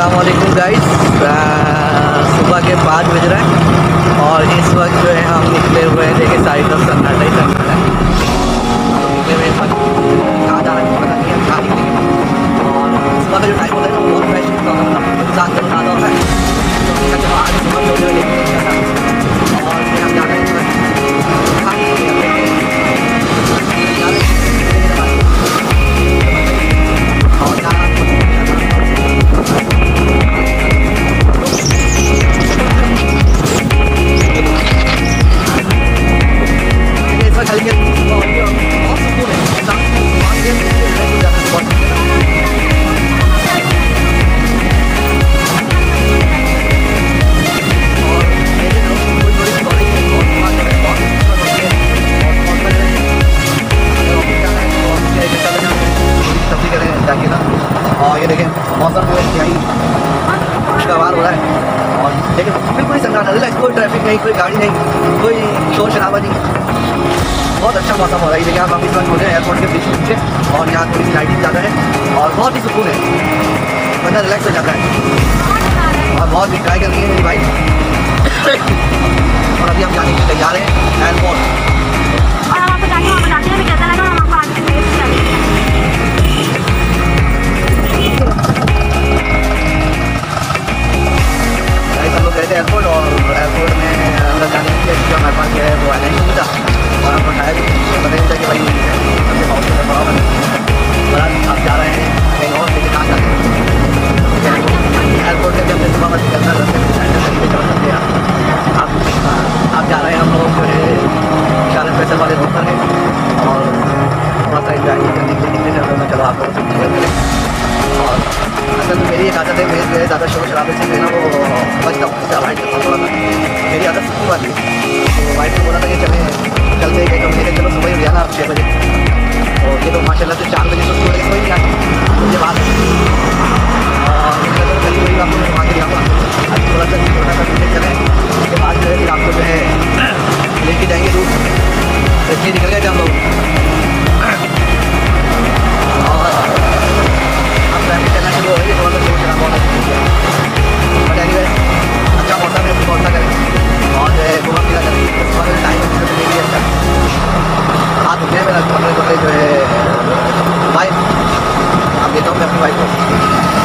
अस्सलामुअलैकुम गाइस। सुबह के 5 बज रहे हैं और इस वक्त जो है हम निकले हुए हैं। देखिए सारी तरफ सन्नाटा ही सन्नाटा है। निकले हुए कहाँ जा रहे हैं पता नहीं है, कहाँ निकलेंगे। और सुबह का जो टाइम होता है वो बहुत फ्रेश होता है, मतलब इंसान को ज़्यादा होता है। तो चलो आज सुबह जो है और फिर हम जा रहे हैं और ये देखें मौसम जो है खुशगवार हो रहा है। और लेकिन बिल्कुल ही सन्नाटा, रिलैक्स, कोई ट्रैफिक नहीं, कोई गाड़ी नहीं, कोई शोर शराबा नहीं, बहुत अच्छा मौसम हो रहा है। ये देखिए आप इस वक्त हो रहे हैं एयरपोर्ट के बीच नीचे और यहाँ थोड़ी सी लाइटिंग ज़्यादा है और बहुत ही सुकून है, बंदा रिलैक्स हो जाता है। और बहुत इंजॉय कर रही है मेरी बाइक। और अभी हम जाने के लिए तैयार हैं एयरपोर्ट। एयरपोर्ट और एयरपोर्ट में अंदर जाने के लिए जो हमारे पास जो है वो आना ही नहीं था और हमको बताया पता नहीं था कि भाई सबसे हाउस में बड़ा बड़ा आप जा रहे हैं कहीं और, लेकिन कहाँ जाते हैं एयरपोर्ट में जब से सुबह निकलना रास्ते में तरीके चल सकते हैं आप जा रहे हैं। हम लोग जो है 40 पैसे वाले रोड पर हैं और थोड़ा सा इंजॉय करने के लिए मैं चलो आप लोगों से क्लियर करें। और असल में मेरी एक आदत है, मेरे जो है ज़्यादा शोर शराबे से ना वो बचता हूँ, उससे अवॉइड करता हूँ थोड़ा सा। मेरी आदत सबकी बात है। तो वाइफ ने बोला था कि चलते गए, तो मैंने चलो सुबह ही गया ना 6 बजे। तो ये तो माशाल्लाह से 4 बजे तो सुबह कोई नहीं आता, मुझे बात है। और करीब करीब आपको मैं घुमा के जाऊँगा। अभी थोड़ा सा छोटा सा पीछे चलें, उसके बाद जो है फिर आपको जो है लेके जाएंगे दूर। इसलिए निकल गए थे हम लोग और ट्रैफिक चलना शुरू हो गई, थोड़ा सा शोर शराबा होना शुरू हो गया। बट एनीवेज अच्छा मौसम है, बहुत अच्छा करें और जो है घूमा फिरा करें। सुबह का टाइम है तो भी अच्छा हाथ उठे मेरा पकड़े जो है बाइक आप देता हूँ मैं अपनी बाइक को।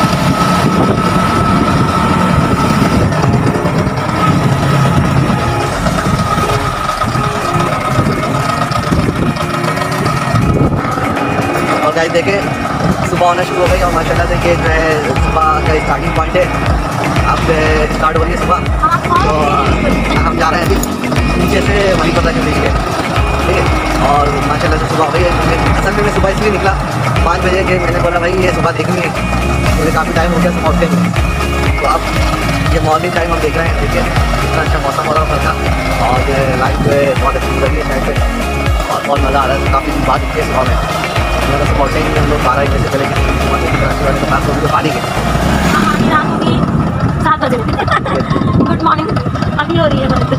और गाइस देखें सुबह होना शुरू हो गई और माशाल्लाह से ये जो है सुबह का स्टार्टिंग पॉइंट है। अब स्टार्ट हो रही है सुबह, तो हम जा रहे हैं अभी नीचे से वहीं पर तक बीच के, ठीक है। और माशाल्लाह से सुबह हो गई है। असल में मैं सुबह इसलिए निकला 5 बजे के, मैंने बोला भाई ये सुबह देखनी है, मुझे काफ़ी टाइम हो गया सुबह उठते हुए। तो अब ये मॉर्निंग टाइम हम देख रहे हैं, देखिए इतना अच्छा मौसम हो रहा है का और जो है लाइफ जो है बहुत अच्छी लगी है साइड पर और बहुत मज़ा आ रहा है। काफ़ी बात होती है सुबह में मेरा तो पहुँचे ही हम लोग 12 बजे से चले गए पानी के 7 बजे। गुड मॉर्निंग, अभी हो रही है देख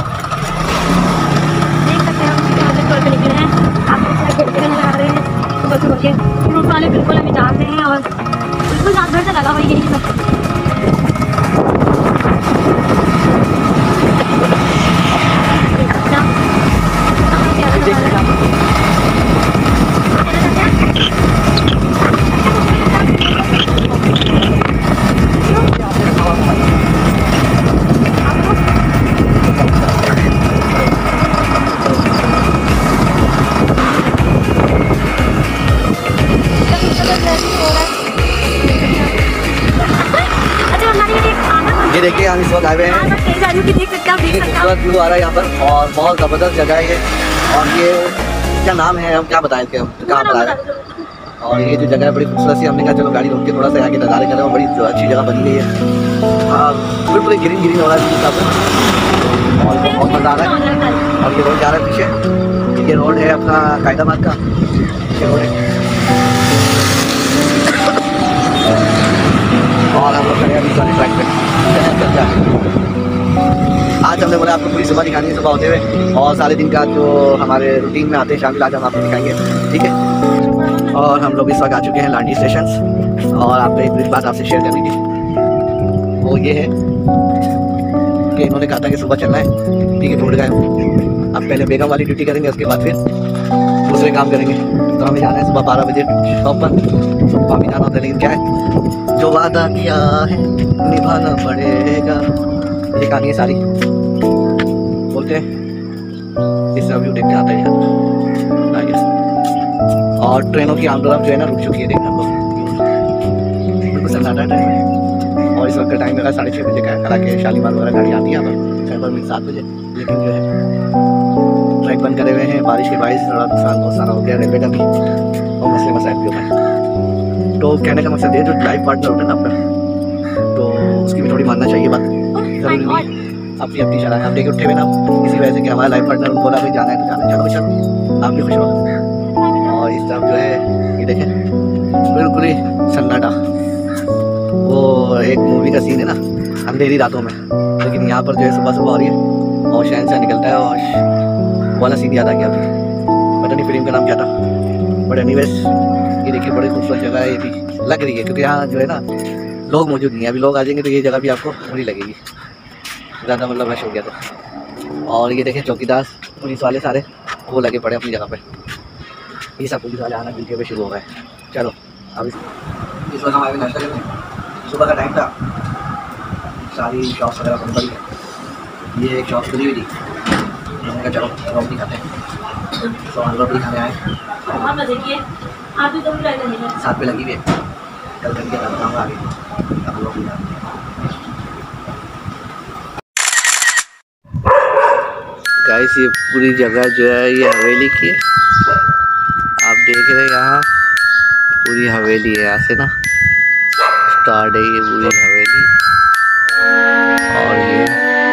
सकते हैं हम टोल पे निकले हैं। आप खेलते नजर आ रहे हैं सुबह सुबह के। फ्रूट वाले बिल्कुल हमें जानते हैं और बिल्कुल जान भर से लगा हुआ यही सब। ये देखिए हम इस वक्त आए हुए हैं, खूबसूरत व्यू आ रहा है यहाँ पर और बहुत ज़बरदस्त जगह है ये। और ये क्या नाम है, हम क्या बताएं कि हम कहाँ पर आए हैं। और ये जो जगह है बड़ी खूबसूरत सी, हमने कहा चलो गाड़ी रोक के थोड़ा सा आगे नज़ारे करें। बड़ी अच्छी जगह बनी गई है, बिल्कुल ग्रीन ग्रीन हो रहा है और बहुत मज़ा आ रहा है। और ये रोड जा रहा है पीछे, ये रोड है अपना कायदाबाद का, ये रोड है। और हम लोग खड़े अभी ट्रैक पे। आज हमने बोला आपको पूरी सुबह दिखानी है, सुबह होते हुए और सारे दिन का जो हमारे रूटीन में आते हैं शामिल आज हम आपको दिखाएंगे, ठीक है। और हम लोग इस वक्त आ चुके हैं लांडी स्टेशन और आपको एक बात आपसे शेयर करनी थी। तो ये है कि इन्होंने कहा था कि सुबह चलना है, ठीक है, ढूंढ गए। अब पहले बेगम वाली ड्यूटी करेंगे, उसके बाद फिर दूसरे काम करेंगे। तो हमें जाना है सुबह 12 बजे शॉप पर, वहाँ भी जाना होता है। लेकिन क्या है, जो वादा किया है निभाना पड़ेगा, ये कहानी है सारी। बोलते हैं इसका व्यू देखते आते हैं यार। और ट्रेनों की आमदोरफ्त जो है ना रुक चुकी है, देखना बिल्कुल सन्नाटा टाइम है। और इस वक्त का टाइम मेरा 6:30 बजे का है। हालांकि शालीमार वगैरह गाड़ी आती है यहाँ पर, शायद मिल 7 बजे, लेकिन जो है ट्रैक बंद करे हुए हैं। बारिश के बारिश थोड़ा नुकसान बहुत सारा हो गया रेलवे का भी, और मसले मसाइल भी हो गए। तो कहने का मकसद है जो लाइफ पार्टनर होता है ना अपना, तो उसकी भी थोड़ी मानना चाहिए बात, जरूरी नहीं है। अपनी अपनी चला है, आप देखे उठे हुए ना इसी वजह से कि हमारा लाइफ पार्टनर बोला भाई जाना है तो जाना है, चलो चलो, आप भी खुश रहो। और इस तरफ जो है ये देखें बिल्कुल ही सन्नाटा, वो एक मूवी का सीन है ना अंधेरी रातों में, लेकिन यहाँ पर जो है सुबह सुबह हो रही है और शहर से निकलता है, और वाला सीन याद आ गया अभी, पता नहीं फिल्म का नाम क्या था। बट एनीवेज ये देखिए बड़ी खूबसूरत जगह है, ये भी लग रही है क्योंकि यहाँ जो है ना लोग मौजूद नहीं है। अभी लोग आ जाएंगे तो ये जगह भी आपको बुरी लगेगी, ज़्यादा मतलब रश हो गया तो। और ये देखें चौकीदार पुलिस वाले सारे वो लगे पड़े अपनी जगह पे, ये सब पुलिस वाले आना ड्यूटी पे शुरू हो गए। चलो अब इस वक्त हमारे नाश्ता करते हैं, सुबह का टाइम था, सारी शॉप्स वगैरह बंद पड़ी है। ये एक शॉप खुली हुई थी, मैंने कहा चलो रोटी खाते हैं, तो हम रोटी खाने आए। साथ पे लगी हुई है, कल करके काम आ गई, अब रोटी खाते हैं। गाइस ये पूरी जगह जो है ये हवेली की है, आप देख रहे हैं यहाँ पूरी हवेली है, यहाँ से ना स्टार्ट है ये पूरी हवेली। और ये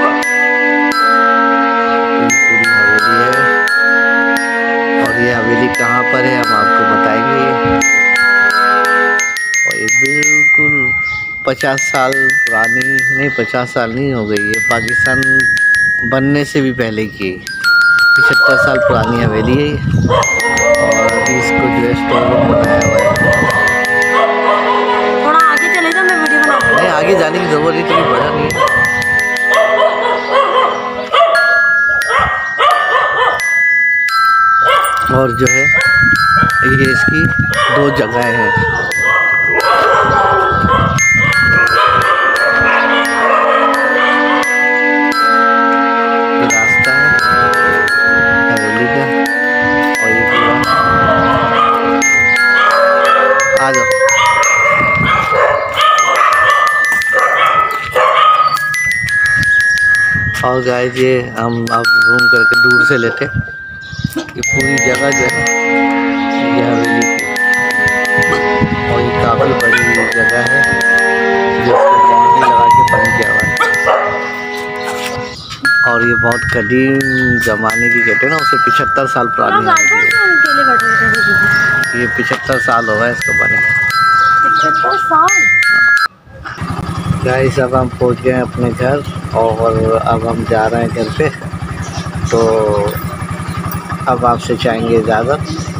पूरी हवेली है, और ये हवेली कहाँ पर है हम आपको बताएंगे। और ये बिल्कुल 50 साल पुरानी, नहीं 50 साल नहीं हो गई, ये पाकिस्तान बनने से भी पहले की 75 साल पुरानी हवेली है ये। और अभी इसको जो है स्टोर रूम बनाया हुआ है। थोड़ा आगे चले जाओ, मैं वीडियो बना रही हूँ। नहीं आगे जाने की जरूरत नहीं, क्योंकि बड़ा नहीं है। और जो है ये इसकी 2 जगह हैं। और गाइस ये हम अब रूम करके दूर से लेते, ये पूरी जगह जो है ये हवेली की, और ये काफ़ी बड़ी जगह है जिसको बाउंड्री लगा के बंद किया हुआ है। और ये बहुत कदीम ज़माने की कहते हैं ना, उसे 75 साल पुरानी है। ये 75 साल हो गए इसको बने। 75 साल। गाइस अब हम पहुंच गए हैं अपने घर, और अब हम जा रहे हैं घर पे। तो अब आपसे चाहेंगे इजाज़त।